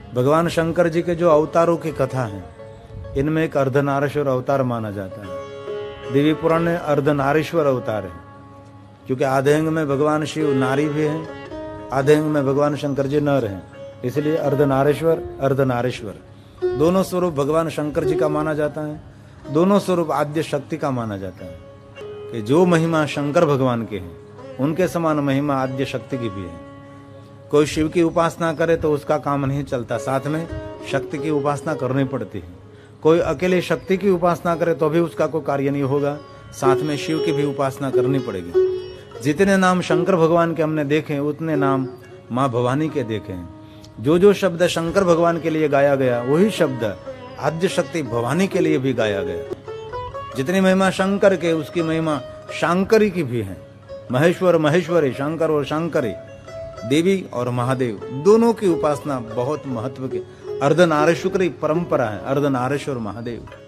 भगवान शंकर जी के जो अवतारों की कथा है, इनमें एक अर्धनारीश्वर अवतार माना जाता है। देवी पुराण में अर्धनारीश्वर अवतार है, क्योंकि आधे अंग में भगवान शिव नारी भी हैं, आधे अंग में भगवान शंकर जी नर हैं, इसलिए अर्धनारीश्वर अर्धनारीश्वर दोनों स्वरूप भगवान शंकर जी का माना जाता है। दोनों स्वरूप आद्य शक्ति का माना जाता है कि जो महिमा शंकर भगवान के हैं, उनके समान महिमा आद्य शक्ति की भी है। कोई शिव की उपासना करे तो उसका काम नहीं चलता, साथ में शक्ति की उपासना करनी पड़ती है। कोई अकेले शक्ति की उपासना करे तो भी उसका कोई कार्य नहीं होगा, साथ में शिव की भी उपासना करनी पड़ेगी। जितने नाम शंकर भगवान के हमने देखे, उतने नाम माँ भवानी के देखे हैं। जो जो शब्द शंकर भगवान के लिए गाया गया, वही शब्द आद्य शक्ति भवानी के लिए भी गाया गया। जितनी महिमा शंकर के, उसकी महिमा शांकरी की भी है। महेश्वर महेश्वरी, शंकर और शांकरी, देवी और महादेव दोनों की उपासना बहुत महत्व की अर्धनारीश्वरी परंपरा है। अर्धनारीश्वर महादेव